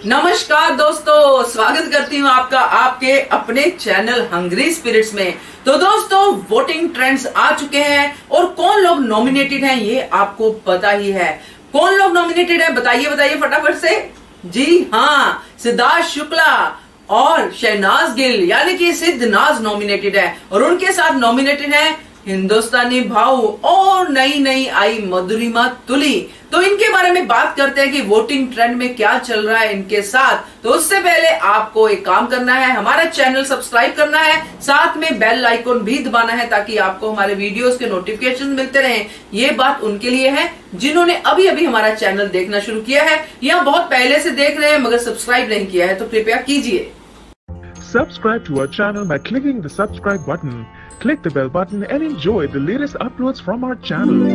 नमस्कार दोस्तों, स्वागत करती हूँ आपका आपके अपने चैनल हंग्री स्पिरिट्स में। तो दोस्तों, वोटिंग ट्रेंड्स आ चुके हैं और कौन लोग नॉमिनेटेड हैं ये आपको पता ही है। कौन लोग नॉमिनेटेड है बताइए बताइए फटाफट से। जी हाँ, सिद्धार्थ शुक्ला और शहनाज गिल यानी कि सिद्धनाज नॉमिनेटेड है और उनके साथ नॉमिनेटेड है हिंदुस्तानी भाऊ और नई नई आई मधुरिमा तुली। तो इनके बारे में बात करते हैं कि वोटिंग ट्रेंड में क्या चल रहा है इनके साथ। तो उससे पहले आपको एक काम करना है, हमारा चैनल सब्सक्राइब करना है, साथ में बेल आइकन भी दबाना है ताकि आपको हमारे वीडियोस के नोटिफिकेशन मिलते रहें। ये बात उनके लिए है जिन्होंने अभी अभी हमारा चैनल देखना शुरू किया है या बहुत पहले से देख रहे हैं मगर सब्सक्राइब नहीं किया है तो कृपया कीजिए। Subscribe to our channel by clicking the subscribe button. Click the bell button and enjoy the latest uploads from our channel.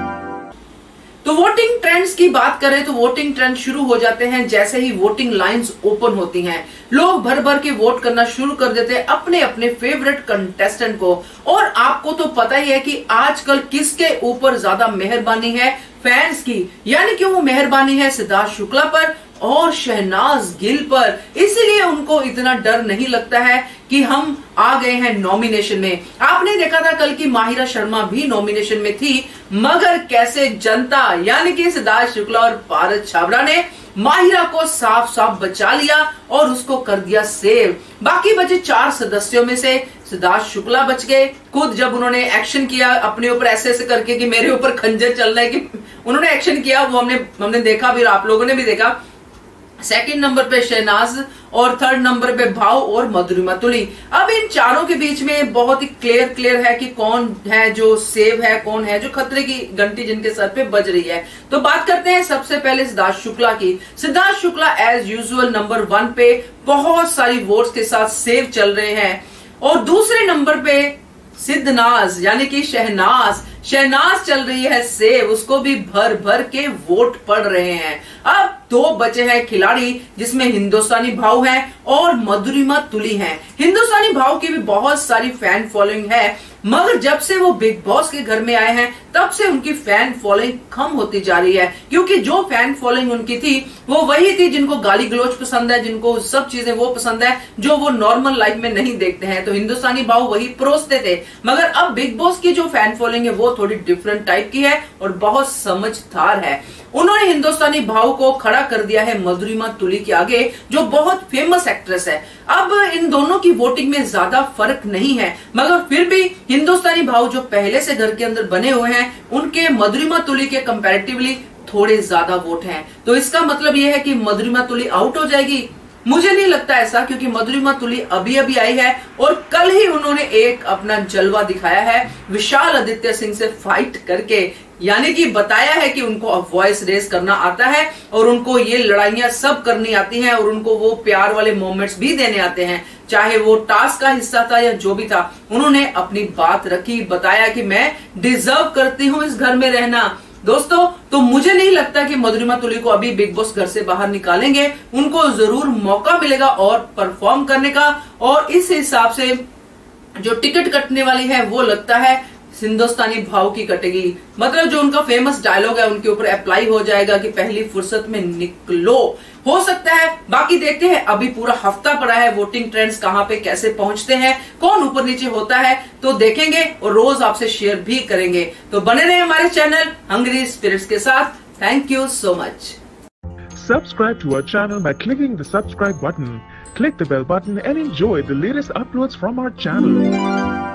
तो वोटिंग ट्रेंड्स की बात करें तो वोटिंग ट्रेंड शुरू हो जाते हैं जैसे ही वोटिंग लाइंस ओपन होती हैं। लोग भर भर के वोट करना शुरू कर देते हैं अपने अपने फेवरेट कंटेस्टेंट को। और आपको तो पता ही है कि आजकल किसके ऊपर ज्यादा मेहरबानी है, फैंस की, यानी कि वो मेहरबानी है सिद्धार्थ शुक्ला पर और शहनाज गिल पर। इसीलिए उनको इतना डर नहीं लगता है कि हम आ गए हैं नॉमिनेशन में। आपने देखा था कल की माहिरा शर्मा भी नॉमिनेशन में थी, मगर कैसे जनता यानी कि सिद्धार्थ शुक्ला और पारस छाबड़ा ने माहिरा को साफ साफ बचा लिया और उसको कर दिया सेव। बाकी बचे 4 सदस्यों में से सिद्धार्थ शुक्ला बच गए। खुद जब उन्होंने एक्शन किया अपने ऊपर ऐसे ऐसे करके कि मेरे ऊपर खंजर चल रहा है, कि उन्होंने एक्शन किया वो हमने देखा, फिर आप लोगों ने भी देखा। सेकंड नंबर पे शहनाज और थर्ड नंबर पे भाव और मधुरिमा तुली। अब इन चारों के बीच में बहुत ही क्लियर है कि कौन है जो सेव है, कौन है जो खतरे की घंटी जिनके सर पे बज रही है। तो बात करते हैं सबसे पहले सिद्धार्थ शुक्ला की। Siddharth Shukla as usual number 1 पे बहुत सारी वोट्स के साथ सेव चल रहे हैं और दूसरे नंबर पे सिद्धनाज यानी कि शहनाज चल रही है सेव, उसको भी भर भर के वोट पड़ रहे हैं। अब 2 बचे हैं खिलाड़ी जिसमें हिंदुस्तानी भाव है और मधुरिमा तुली है। हिंदुस्तानी भाव की भी बहुत सारी फैन फॉलोइंग है, मगर जब से वो बिग बॉस के घर में आए हैं तब से उनकी फैन फॉलोइंग कम होती जा रही है, क्योंकि जो फैन फॉलोइंग उनकी थी वो वही थी जिनको गाली गलौज पसंद है, जिनको सब चीजें वो पसंद है जो वो नॉर्मल लाइफ में नहीं देखते हैं। तो हिंदुस्तानी भाव वही परोसते थे, मगर अब बिग बॉस की जो फैन फॉलोइंग है वो थोड़ी डिफरेंट टाइप की है और बहुत समझदार है। उन्होंने हिंदुस्तानी भाव को खड़ा कर दिया है मधुरिमा तुली के आगे, जो बहुत फेमस एक्ट्रेस है। अब इन दोनों की वोटिंग में ज्यादा फर्क नहीं है, मगर फिर भी हिंदुस्तानी भाव जो पहले से घर के अंदर बने हुए हैं उनके मधुरिमा तुली के कंपैरेटिवली थोड़े ज्यादा वोट हैं। तो इसका मतलब यह है कि मधुरिमा तुली आउट हो जाएगी। मुझे नहीं लगता ऐसा, क्योंकि मधुरिमा तुली अभी अभी आई है और कल ही उन्होंने एक अपना जलवा दिखाया है विशाल आदित्य सिंह से फाइट करके, यानी कि बताया है कि उनको अब वॉइस रेस करना आता है और उनको ये लड़ाइयां सब करनी आती हैं और उनको वो प्यार वाले मोमेंट्स भी देने आते हैं। चाहे वो टास्क का हिस्सा था या जो भी था, उन्होंने अपनी बात रखी, बताया कि मैं डिजर्व करती हूँ इस घर में रहना। दोस्तों, तो मुझे नहीं लगता कि मधुरिमा तुली को अभी बिग बॉस घर से बाहर निकालेंगे। उनको जरूर मौका मिलेगा और परफॉर्म करने का, और इस हिसाब से जो टिकट कटने वाली है वो लगता है हिंदुस्तानी भाव की कटेगी। मतलब जो उनका फेमस डायलॉग है उनके ऊपर अप्लाई हो जाएगा कि पहली फुर्सत में निकलो। हो सकता है, बाकी देखते हैं। अभी पूरा हफ्ता पड़ा है, वोटिंग ट्रेंड्स कहां पे कैसे पहुंचते हैं, कौन ऊपर नीचे होता है, तो देखेंगे और रोज आपसे शेयर भी करेंगे। तो बने रहे हमारे चैनल हंग्री स्पिरिट्स के साथ। Thank you so much. Subscribe to our channel by clicking the subscribe button. Click the bell button and enjoy the latest uploads from our channel.